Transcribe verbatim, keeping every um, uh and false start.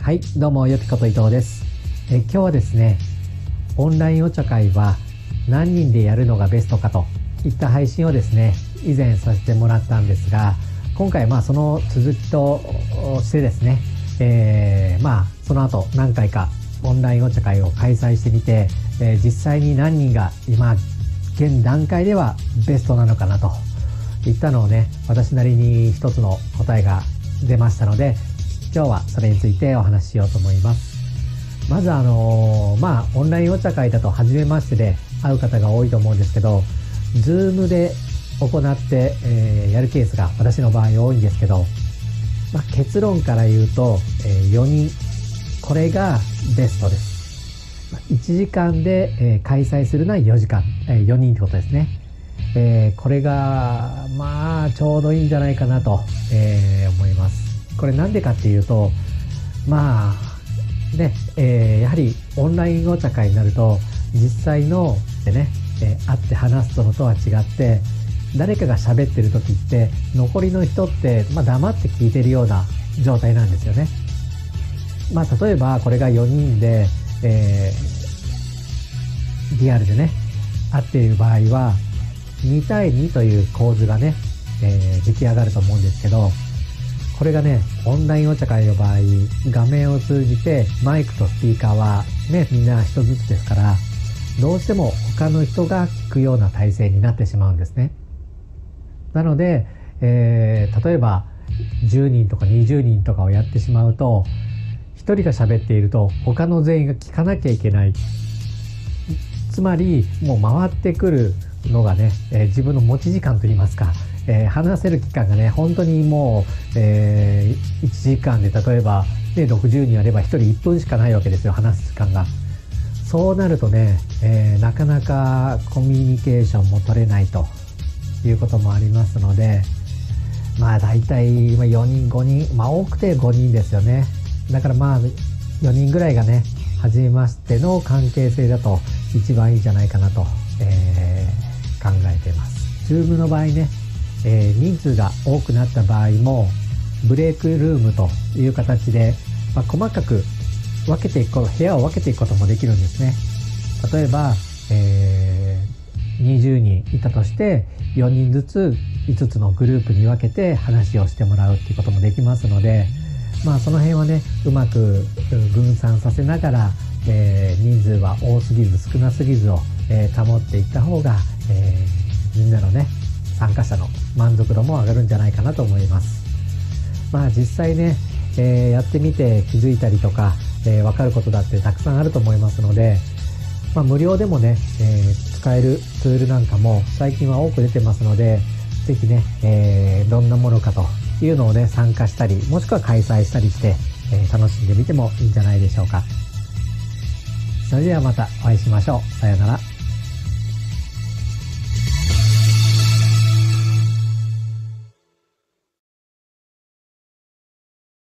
はい、どうもよきこと伊藤です。え今日はですね、オンラインお茶会は何人でやるのがベストかといった配信をですね、以前させてもらったんですが、今回まあその続きとしてですね、えー、まあその後何回かオンラインお茶会を開催してみて、えー、実際に何人が今現段階ではベストなのかなといったのをね、私なりに一つの答えが出ましたので、今日はそれについてお話ししようと思います。まずあのー、まあオンラインお茶会だと初めましてで会う方が多いと思うんですけど、Zoom で行って、えー、やるケースが私の場合多いんですけど、まあ、結論から言うと、えー、よにん、これがベストです。まあ、いちじかんで、えー、開催するのはよじかん、えー、よにんってことですね。えー、これがまあちょうどいいんじゃないかなと、えー、思います。これなんでかっていうと、まあね、えー、やはりオンラインお茶会になると実際のでね、えー、会って話すのとは違って、誰かが喋ってる時って残りの人って、まあ、黙って聞いてるような状態なんですよね。まあ例えばこれがよにんで、えー、リアルでね会っている場合はにたいにという構図がね、えー、出来上がると思うんですけど、これがねオンラインお茶会の場合、画面を通じてマイクとスピーカーはねみんな一つずつですから、どうしても他の人が聞くような体制になってしまうんですね。なので、えー、例えばじゅうにんとかにじゅうにんとかをやってしまうと、ひとりが喋っていると他の全員が聞かなきゃいけない。つまりもう回ってくるのがね、えー、自分の持ち時間といいますか、えー、話せる期間がね本当にもう、えー、いちじかんで例えば、ね、ろくじゅうにんあればひとりいっぷんしかないわけですよ、話す時間が。そうなるとね、えー、なかなかコミュニケーションも取れないということもありますので、まあ大体よにんごにん、まあ多くてごにんですよね。だからまあよにんぐらいがね初めましての関係性だと一番いいんじゃないかなと、えー、考えています。 Zoom の場合ね、えー、人数が多くなった場合もブレイクルームという形で、まあ、細かく分けていくこと、部屋を分けていくこともできるんですね。例えば、えー、にじゅうにんいたとしてよにんずついつつのグループに分けて話をしてもらうっていうこともできますので、まあその辺はねうまく分散させながら、えー、人数は多すぎず少なすぎずを、えー、保っていった方が、えー、みんなのね参加者の満足度も上がるんじゃないかなと思います。まあ実際ね、えー、やってみて気づいたりとか、えー、分かることだってたくさんあると思いますので、まあ、無料でもね、えー、使えるツールなんかも最近は多く出てますので、ぜひね、えー、どんなものかというのをね参加したり、もしくは開催したりして、えー、楽しんでみてもいいんじゃないでしょうか。それではまたお会いしましょう。さようなら。